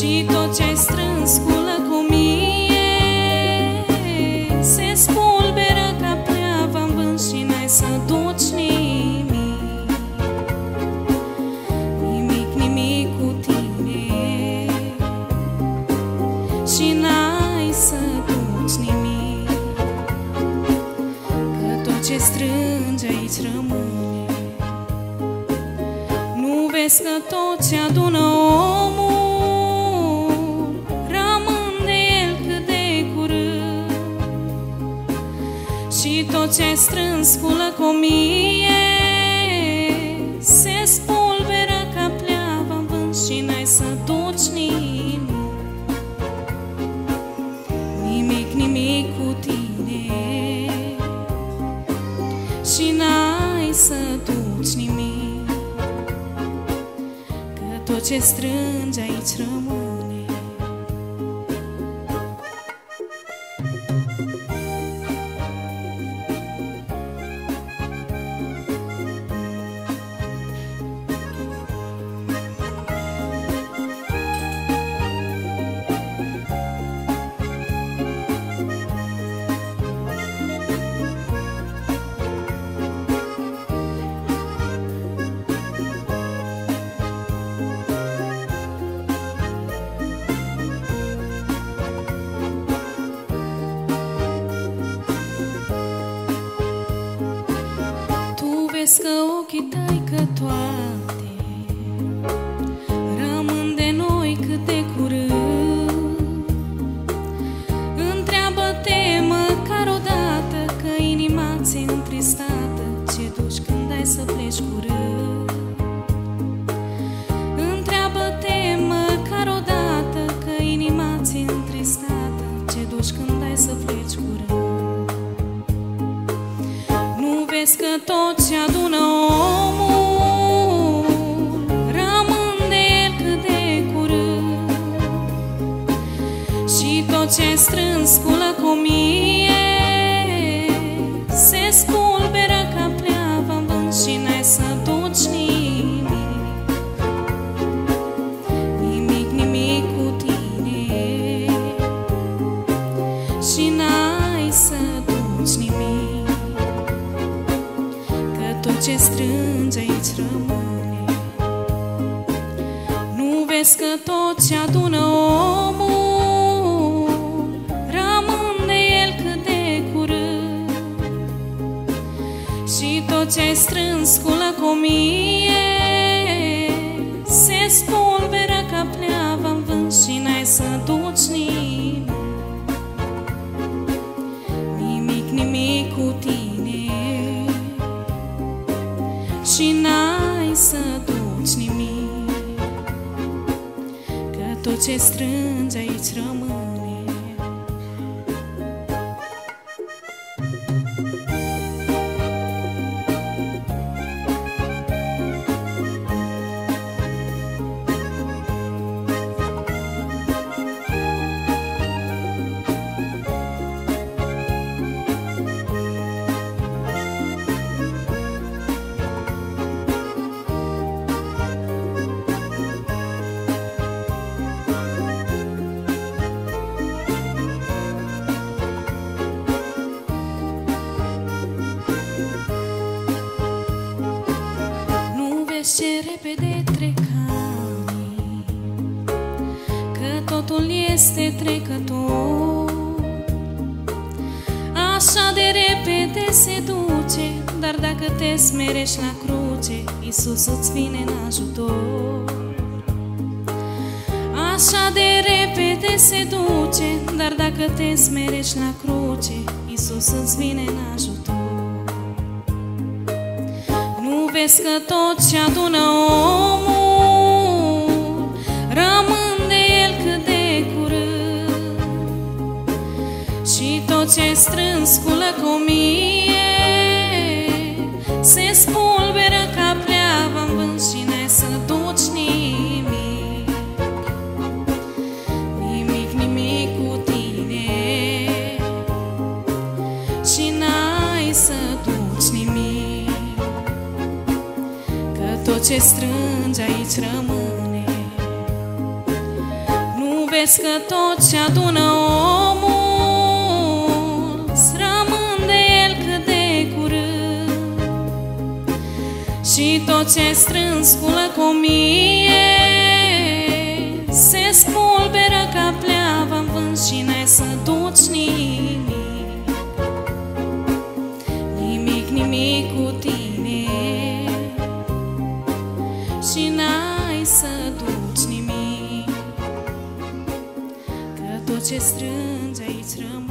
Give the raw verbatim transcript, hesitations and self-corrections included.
Și tot ce-ai strâns cu lăcomie se spulberă ca pleava în vânt și n-ai să duci nimic, nimic, nimic cu tine. Și n-ai să duci nimic, că tot ce strângi aici rămâne. Nu vezi că tot ce adună omul și tot ce-ai strâns cu lăcomie se spulberă ca pleava în vânt și n-ai să duci nimic, nimic, nimic cu tine. Și n-ai să duci nimic, că tot ce strângi aici rămâne. Vezi că ochii tăi că toate rămân de noi cât de curând. Întreabă-te măcar odată că inima ți-e întristată, ce duci când ai să pleci curând. Întreabă-te măcar odată că inima ți-e întristată, ce duci când ai să pleci curând. Vezi că tot ce adună omul rămân de el cât de curând. Și tot ce-ai strâns cu lăcomie se spulberă ca pleava în vânt și n-ai să duci nimic, nimic, nimic cu tine. Și n-ai să duci nimic, tot ce strângi aici rămâne. Nu vezi că tot ce adună omul rămân de el cât de curând. Și tot ce-ai strâns cu lăcomie se spulberă ca pleava în vânt și n-ai să duci nimic, nimic, nimic cu tine. Și n-ai să duci nimic, că tot ce strângi aici rămâne. Ce repede trec anii, că totul este trecător. Așa de repede se duce, dar dacă te smerești la cruce, Iisus îți vine în ajutor. Așa de repede se duce, dar dacă te smerești la cruce, Iisus îți vine în ajutor. Vezi că tot ce adună omul rămân de el cât de curând. Și tot ce-ai strâns cu lăcomie se spulberă ca pleava în vânt și n-ai să duci nimic, nimic, nimic cu tine. Și n-ai să duci nimic, tot ce strângi aici rămâne. Vezi că tot ce adună omul s-rămân de el cât de curând, și tot ce strâns cu lăcomie se spulberă ca pleava în vânt și n-ai să duci nimic, nimic, nimic cu tine, și n-ai să duci nimic, că tot ce strângi aici rămâne.